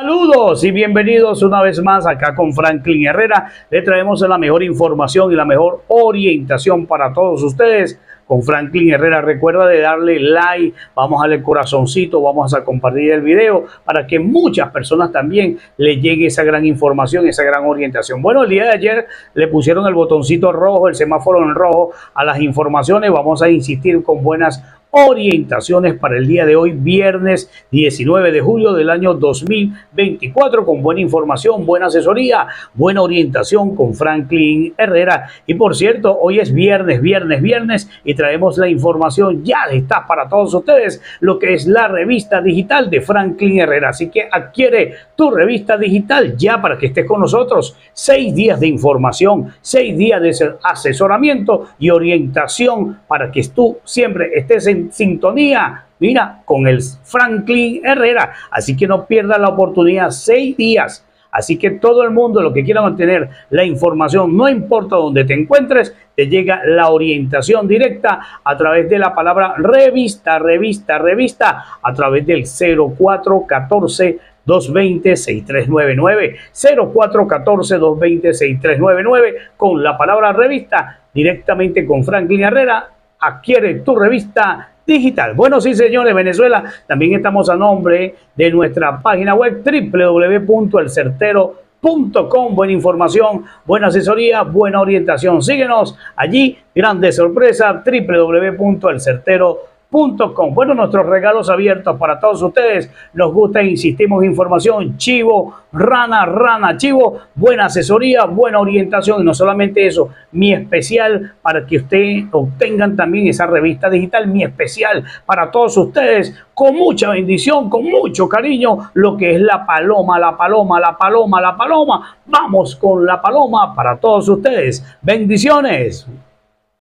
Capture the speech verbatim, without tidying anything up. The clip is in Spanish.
Saludos y bienvenidos una vez más acá con Franklin Herrera. Le traemos la mejor información y la mejor orientación para todos ustedes. Con Franklin Herrera, recuerda de darle like, vamos a darle corazoncito, vamos a compartir el video para que muchas personas también le llegue esa gran información, esa gran orientación. Bueno, el día de ayer le pusieron el botoncito rojo, el semáforo en rojo a las informaciones. Vamos a insistir con buenas orientaciones para el día de hoy, viernes diecinueve de julio del año dos mil veinticuatro, con buena información, buena asesoría, buena orientación con Franklin Herrera. Y por cierto, hoy es viernes, viernes, viernes y traemos la información, ya está para todos ustedes, lo que es la revista digital de Franklin Herrera. Así que adquiere tu revista digital ya para que estés con nosotros. Seis días de información, seis días de asesoramiento y orientación para que tú siempre estés en sintonía, mira, con el Franklin Herrera. Así que no pierdas la oportunidad, seis días. Así que todo el mundo, lo que quiera mantener la información, no importa dónde te encuentres, te llega la orientación directa a través de la palabra revista, revista, revista, a través del cero cuatro uno cuatro, dos dos cero, seis tres nueve nueve, cero cuatro uno cuatro, dos dos cero, seis tres nueve nueve, con la palabra revista, directamente con Franklin Herrera. Adquiere tu revista digital. Bueno, sí, señores, Venezuela, también estamos a nombre de nuestra página web w w w punto el certero punto com. Buena información, buena asesoría, buena orientación. Síguenos allí, grande sorpresa, w w w punto el certero punto com. Bueno, nuestros regalos abiertos para todos ustedes. Nos gusta, insistimos, información, chivo, rana, rana, chivo, buena asesoría, buena orientación. Y no solamente eso, mi especial para que ustedes obtengan también esa revista digital, mi especial para todos ustedes, con mucha bendición, con mucho cariño, lo que es la paloma, la paloma, la paloma, la paloma. Vamos con la paloma para todos ustedes. Bendiciones.